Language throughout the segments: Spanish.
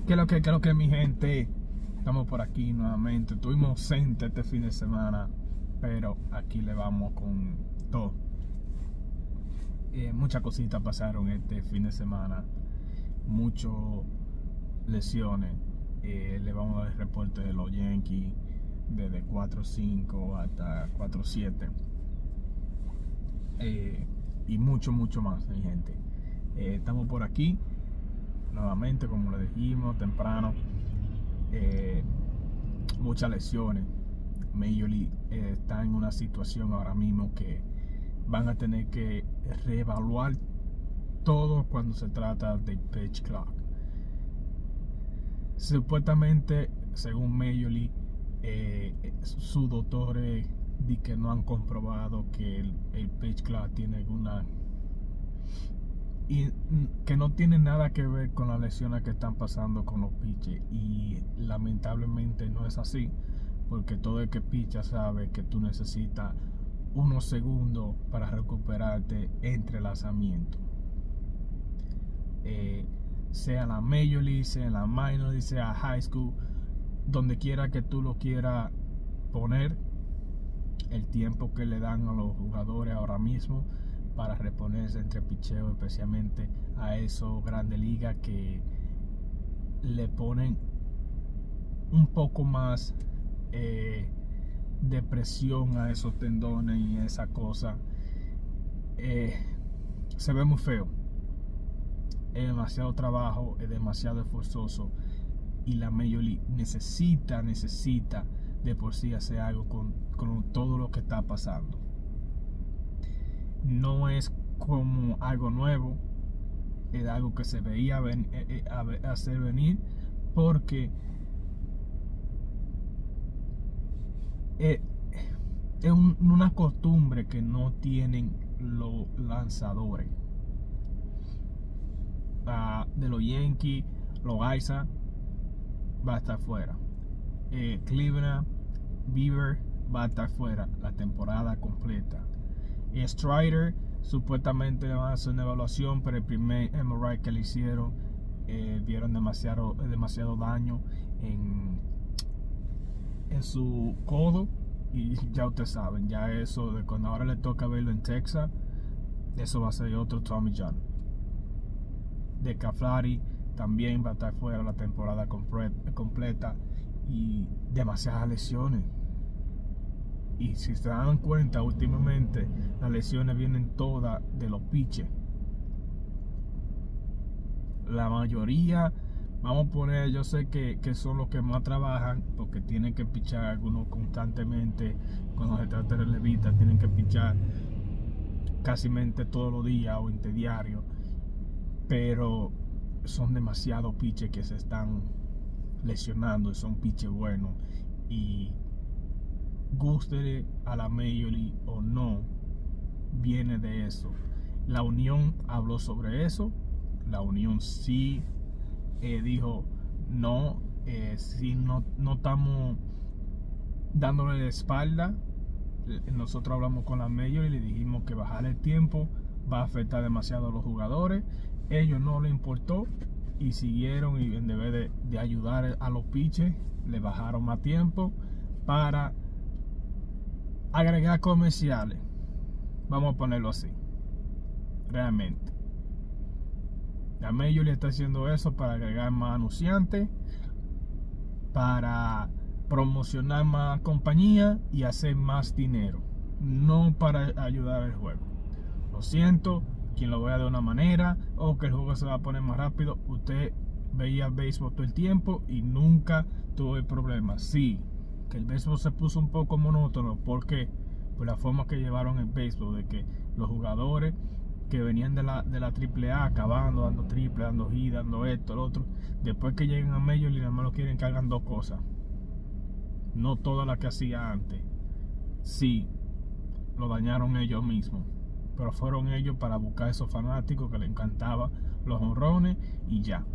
Qué lo que mi gente? Estamos por aquí nuevamente. Estuvimos ausentes este fin de semana, pero aquí le vamos con todo. Muchas cositas pasaron este fin de semana, muchas lesiones. Le vamos a dar el reporte de los Yankees desde 4-5 hasta 4-7. Y mucho más, mi gente. Estamos por aquí nuevamente, como le dijimos temprano. Muchas lesiones. Major League está en una situación ahora mismo que van a tener que reevaluar todo cuando se trata de pitch clock. Supuestamente, según Major League, sus doctores di que no han comprobado que el pitch clock tiene alguna, y que no tiene nada que ver con las lesiones que están pasando con los pitchers, y lamentablemente no es así, porque todo el que picha sabe que tú necesitas unos segundos para recuperarte entre lanzamientos, sea la Major League, sea la Minor League, sea High School, donde quiera que tú lo quieras poner. El tiempo que le dan a los jugadores ahora mismo para reponerse entre picheo, especialmente a esos grandes ligas que le ponen un poco más de presión a esos tendones y esa cosa, se ve muy feo. Es demasiado trabajo, es demasiado esforzoso, y la Major League necesita de por sí hacer algo con todo lo que está pasando. No es como algo nuevo, es algo que se veía hacer venir, porque es una costumbre que no tienen los lanzadores. De los Yankees, los Isaac va a estar fuera. Cleveland, Bieber va a estar fuera la temporada completa. Strider supuestamente van a hacer una evaluación, pero el primer MRI que le hicieron, vieron demasiado daño en su codo, y ya ustedes saben, ya eso de cuando ahora le toca verlo en Texas, eso va a ser otro Tommy John. De Caflari también va a estar fuera la temporada completa, y demasiadas lesiones. Y si se dan cuenta, últimamente las lesiones vienen todas de los pitchers. La mayoría, vamos a poner, yo sé que son los que más trabajan, porque tienen que pichar algunos constantemente. Cuando se trata de relevistas, tienen que pichar casi todos los días o interdiario, pero son demasiados pitchers que se están lesionando, y son pitchers buenos. Y guste a la Major League o no, viene de eso. La Unión habló sobre eso. La Unión sí dijo no, si no estamos dándole la espalda. Nosotros hablamos con la Major y le dijimos que bajar el tiempo va a afectar demasiado a los jugadores. Ellos no les importó y siguieron, y en vez de ayudar a los pitchers, le bajaron más tiempo para agregar comerciales. Vamos a ponerlo así. Realmente la Major le está haciendo eso para agregar más anunciantes, para promocionar más compañía y hacer más dinero, no para ayudar al juego. Lo siento, quien lo vea de una manera, o que el juego se va a poner más rápido. Usted veía béisbol todo el tiempo y nunca tuvo el problema. Sí, que el béisbol se puso un poco monótono. ¿Por qué? Por la forma que llevaron el béisbol, de que los jugadores que venían de la AAA acabando, dando triple, dando hit, dando esto, lo otro, después que lleguen a Major League, nada más lo quieren que hagan dos cosas, no todas las que hacía antes. Sí, lo dañaron ellos mismos, pero fueron ellos para buscar a esos fanáticos que les encantaba los jonrones, y ya.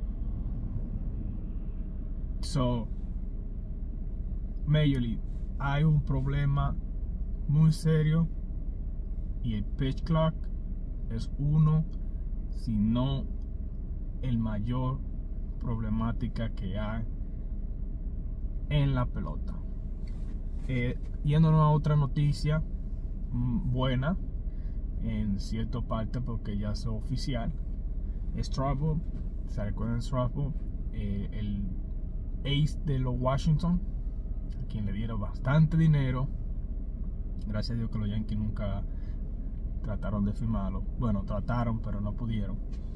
So, Major League, hay un problema muy serio, y el pitch clock es uno, si no el mayor problemáticas que hay en la pelota. Yéndonos a otra noticia buena en cierta parte, porque ya es oficial. Strasburg, ¿se recuerdan Strasburg? El ace de los Washington, a quien le dieron bastante dinero. Gracias a Dios que los Yankees nunca trataron de firmarlo. Bueno, trataron, pero no pudieron.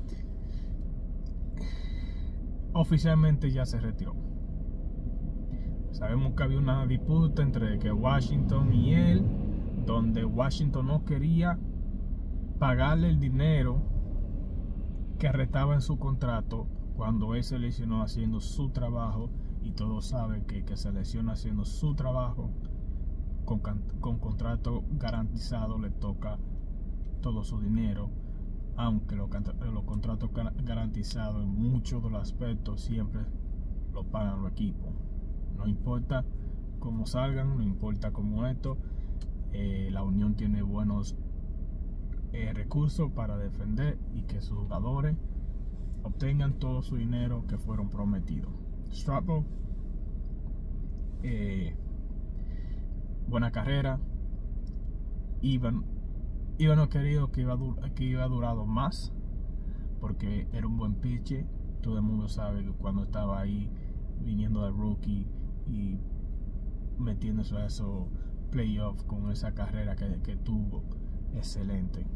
Oficialmente ya se retiró. Sabemos que había una disputa entre que Washington y él, donde Washington no quería pagarle el dinero que restaba en su contrato cuando él se lesionó haciendo su trabajo, y todos saben que se lesiona haciendo su trabajo con contrato garantizado le toca todo su dinero, aunque los contratos garantizados en muchos de los aspectos siempre lo pagan los equipos. No importa cómo salgan, no importa cómo esto, la Unión tiene buenos recursos para defender y que sus jugadores obtengan todo su dinero que fueron prometidos. Strasburg, buena carrera. Iban no querido que iba a durado más, porque era un buen pitcher. Todo el mundo sabe que cuando estaba ahí viniendo de rookie y metiéndose a esos playoffs con esa carrera que tuvo, excelente.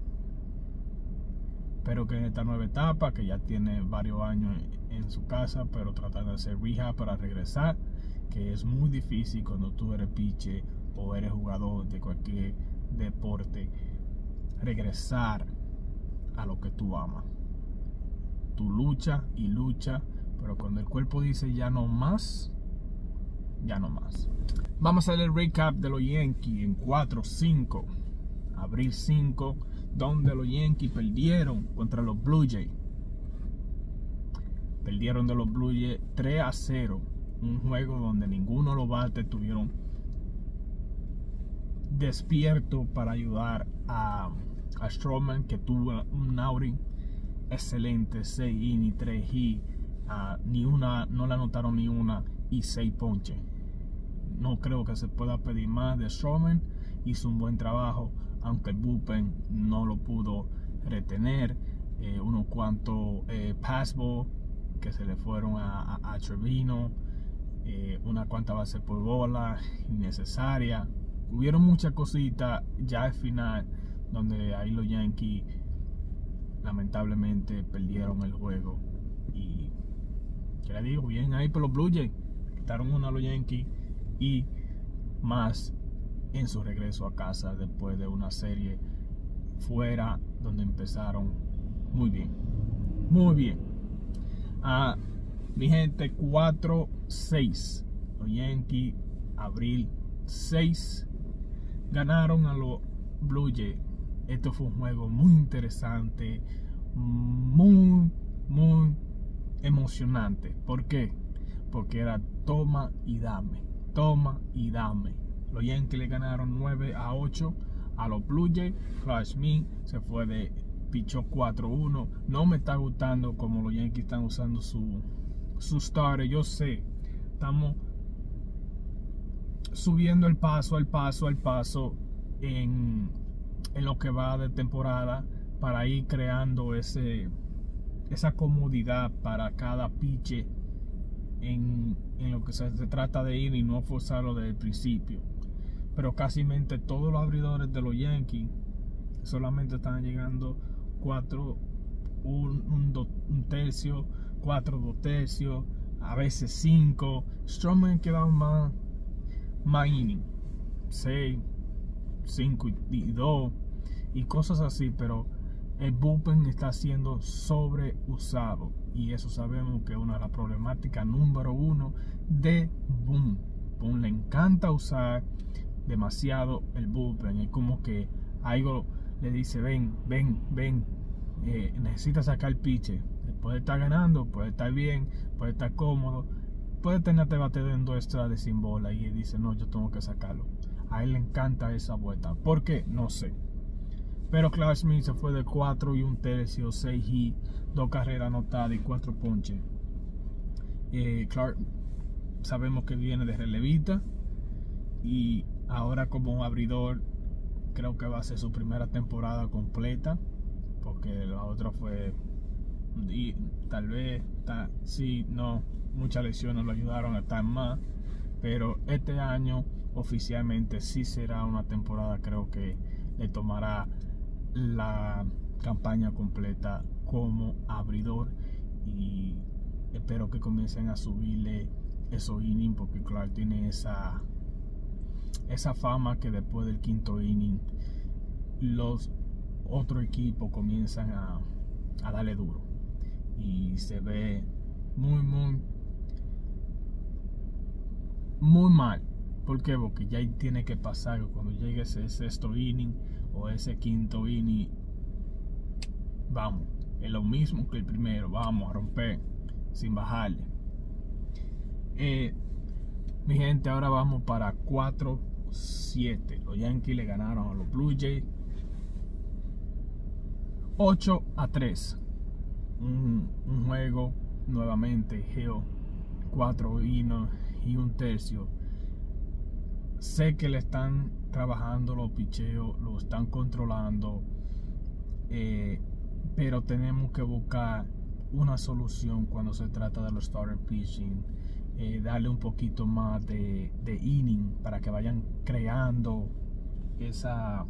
Pero que en esta nueva etapa, que ya tiene varios años en su casa, pero tratando de hacer rehab para regresar, que es muy difícil cuando tú eres pitcher o eres jugador de cualquier deporte, regresar a lo que tú amas. Tú luchas y luchas, pero cuando el cuerpo dice ya no más, ya no más. Vamos a hacer el recap de los Yankees en 4-5, abril 5, donde los Yankees perdieron contra los Blue Jays. Perdieron de los Blue Jays 3-0, un juego donde ninguno de los bates estuvieron despiertos para ayudar a Stroman, que tuvo un outing excelente, 6 innings, 3 hits, no le anotaron ni una y 6 ponches. No creo que se pueda pedir más de Stroman. Hizo un buen trabajo, aunque el bullpen no lo pudo retener. Unos cuantos pass ball que se le fueron a Trevino, una cuanta base por bola innecesaria. Hubieron muchas cositas ya al final, donde ahí los Yankees lamentablemente perdieron el juego. Y ¿qué le digo? Bien ahí por los Blue Jays, quitaron uno a los Yankees y más en su regreso a casa después de una serie fuera donde empezaron muy bien, muy bien. Mi gente, 4-6 los Yankees, abril 6, ganaron a los Blue Jays. Esto fue un juego muy interesante, muy emocionante. ¿Por qué? Porque era toma y dame, toma y dame. Los Yankees le ganaron 9-8 a los Blue Jays. Clarke Schmidt se fue de pichó 4-1. No me está gustando como los Yankees están usando su starter. Yo sé, estamos subiendo el paso en lo que va de temporada, para ir creando esa comodidad para cada pitcher en lo que se trata de ir y no forzarlo desde el principio. Pero casi todos los abridores de los Yankees solamente están llegando 4 un tercio, 4 2 tercios, a veces 5. Stroman quedaba más inning, 6, 5 y 2 y cosas así, pero el bullpen está siendo sobreusado, y eso sabemos que es una de las problemáticas número 1 de Boone. Boone le encanta usar demasiado el bullpen. Es como que algo le dice: ven, necesita sacar el pitcher. Puede estar ganando, puede estar bien, puede estar cómodo, puede tenerte bateo en 2 extras de sin bola, y él dice: no, yo tengo que sacarlo. A él le encanta esa vuelta. ¿Por qué? No sé. Pero Clarke Schmidt se fue de 4 1 tercio, 6 hits, 2 carreras anotadas y 4 ponches. Clark sabemos que viene de relevista y ahora como abridor creo que va a ser su primera temporada completa, porque la otra fue, y tal vez sí, no, muchas lesiones lo ayudaron a estar más, pero este año oficialmente sí será una temporada. Creo que le tomará la campaña completa como abridor y espero que comiencen a subirle esos innings, porque Clark tiene esa fama que después del quinto inning los otros equipos comienzan a darle duro y se ve muy mal. ¿Por qué? Porque ya tiene que pasar, cuando llegue ese sexto inning o ese quinto inning, vamos, es lo mismo que el primero, vamos a romper sin bajarle. Mi gente, ahora vamos para 4-7. Los Yankees le ganaron a los Blue Jays 8-3. Un juego nuevamente, Hill 4 innings y un tercio. Sé que le están trabajando los picheos, lo están controlando, pero tenemos que buscar una solución cuando se trata de los starter pitching. Darle un poquito más de inning para que vayan creando esa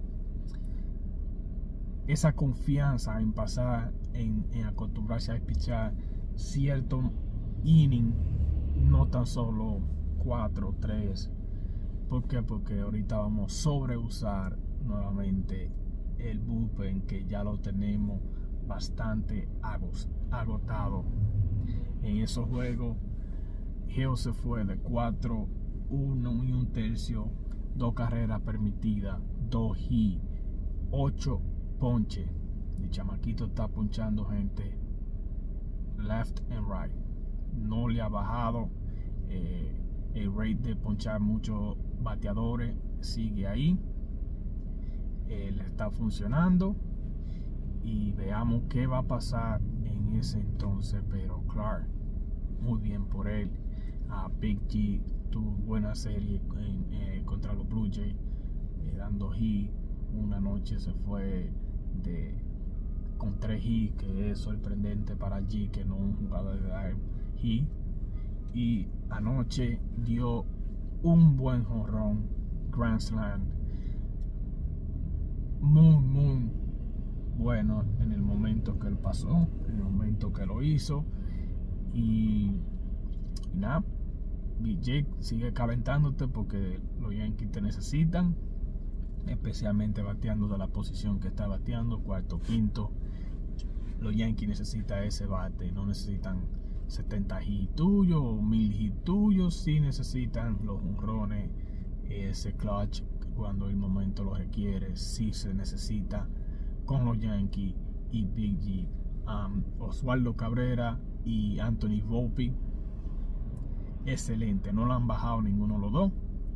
confianza en pasar, en acostumbrarse a pichar cierto inning, no tan solo 4, 3. ¿Por qué? Porque ahorita vamos a sobreusar nuevamente el bullpen, que ya lo tenemos bastante agotado. En esos juegos Hill se fue de 4, 1 y un tercio, 2 carreras permitidas, 2 hits, 8 ponches. El chamaquito está ponchando gente left and right. No le ha bajado el rate de ponchar muchos bateadores, sigue ahí. Le está funcionando y veamos qué va a pasar en ese entonces. Pero Clark, muy bien por él. Big G tuvo buena serie contra los Blue Jays, dando hit. Una noche se fue con 3 hits, que es sorprendente para G, que no es un jugador de dar hit. Y anoche dio un buen jonrón, Grand Slam, muy bueno en el momento que él pasó, en el momento que lo hizo. Y nada, BJ sigue calentándote, porque los Yankees te necesitan, especialmente bateando de la posición que está bateando, cuarto, quinto. Los Yankees necesitan ese bate, no necesitan 70 hits tuyos o 1000 hits tuyos. Sí necesitan los jonrones, ese clutch cuando el momento lo requiere. Sí se necesita con los Yankees y Big G. Oswaldo Cabrera y Anthony Volpe, excelente, no lo han bajado ninguno de los dos.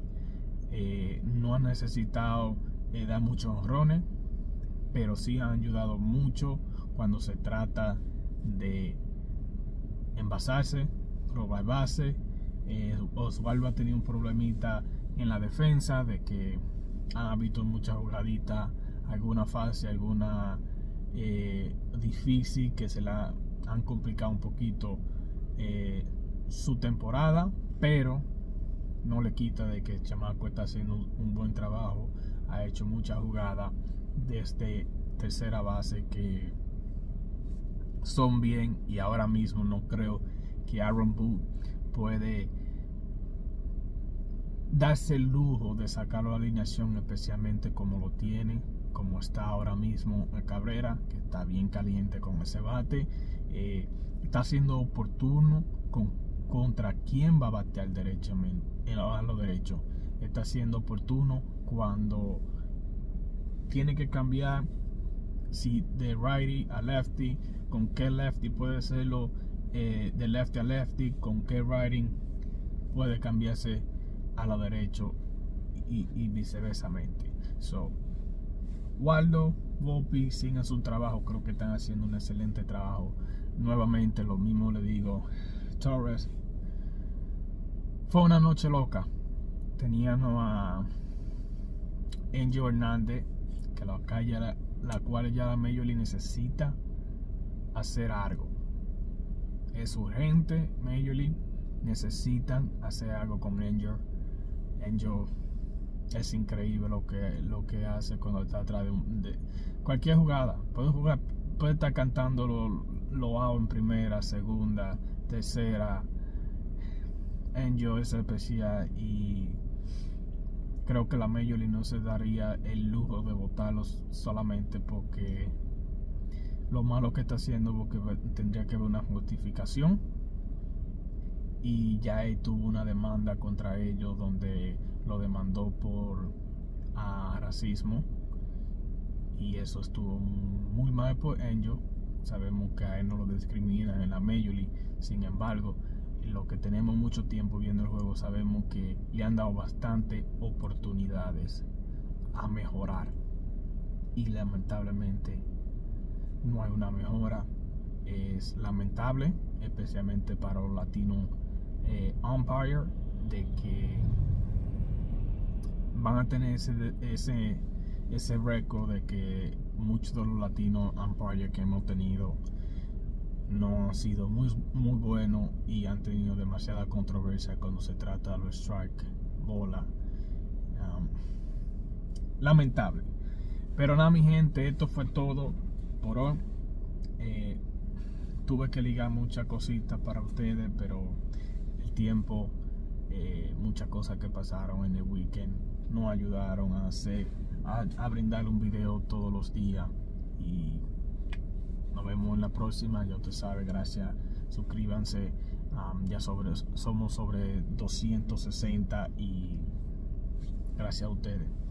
No han necesitado dar muchos jonrones, pero sí han ayudado mucho cuando se trata de envasarse, robar base. Oswaldo ha tenido un problemita en la defensa, de que han visto muchas jugaditas, alguna fase, alguna difícil, que se la han complicado un poquito su temporada, pero no le quita de que el chamaco está haciendo un buen trabajo. Ha hecho muchas jugadas desde tercera base que son bien, y ahora mismo no creo que Aaron Boone puede darse el lujo de sacarlo a la alineación, especialmente como lo tiene, como está ahora mismo Cabrera, que está bien caliente con ese bate. Está siendo oportuno contra quién va a batear derechamente, a lo derecho. Está siendo oportuno cuando tiene que cambiar, si de righty a lefty, con qué lefty puede hacerlo, de lefty a lefty, con qué righty puede cambiarse a lo derecho, y viceversamente. Waldo, Volpe siguen su trabajo, creo que están haciendo un excelente trabajo. Nuevamente lo mismo le digo, Torres. Fue una noche loca. Teníamos a Angel Hernández, que la cual ya la Major League necesita hacer algo. Es urgente. Major League necesitan hacer algo con Angel. Angel es increíble lo que hace cuando está atrás de cualquier jugada. Puede estar cantando lo out en primera, segunda, tercera. Angel es especial y creo que la Major League no se daría el lujo de votarlos solamente porque lo malo que está haciendo, porque tendría que haber una justificación, y ya él tuvo una demanda contra ellos donde lo demandó por racismo, y eso estuvo muy mal por Angel. Sabemos que a él no lo discriminan en la Major League, sin embargo, lo que tenemos mucho tiempo viendo el juego, sabemos que le han dado bastante oportunidades a mejorar, y lamentablemente no hay una mejora. Es lamentable, especialmente para los latinos umpire, de que van a tener ese récord de que muchos de los latinos umpire que hemos tenido no han sido muy buenos y han tenido demasiada controversia cuando se trata de los strike, bola. Lamentable. Pero nada, mi gente, esto fue todo por hoy. Tuve que ligar muchas cositas para ustedes, pero el tiempo, muchas cosas que pasaron en el weekend nos ayudaron a brindar un video todos los días. Y nos vemos en la próxima. Ya usted sabe, gracias, suscríbanse. Somos sobre 260 y gracias a ustedes.